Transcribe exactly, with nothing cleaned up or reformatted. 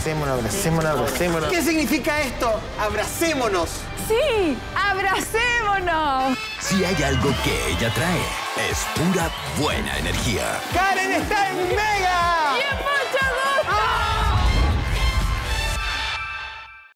abracémonos, abracémonos, abracémonos. ¿Qué significa esto? ¡Abracémonos! ¡Sí! ¡Abracémonos! Si hay algo que ella trae, es pura buena energía. ¡Karen está en Mega!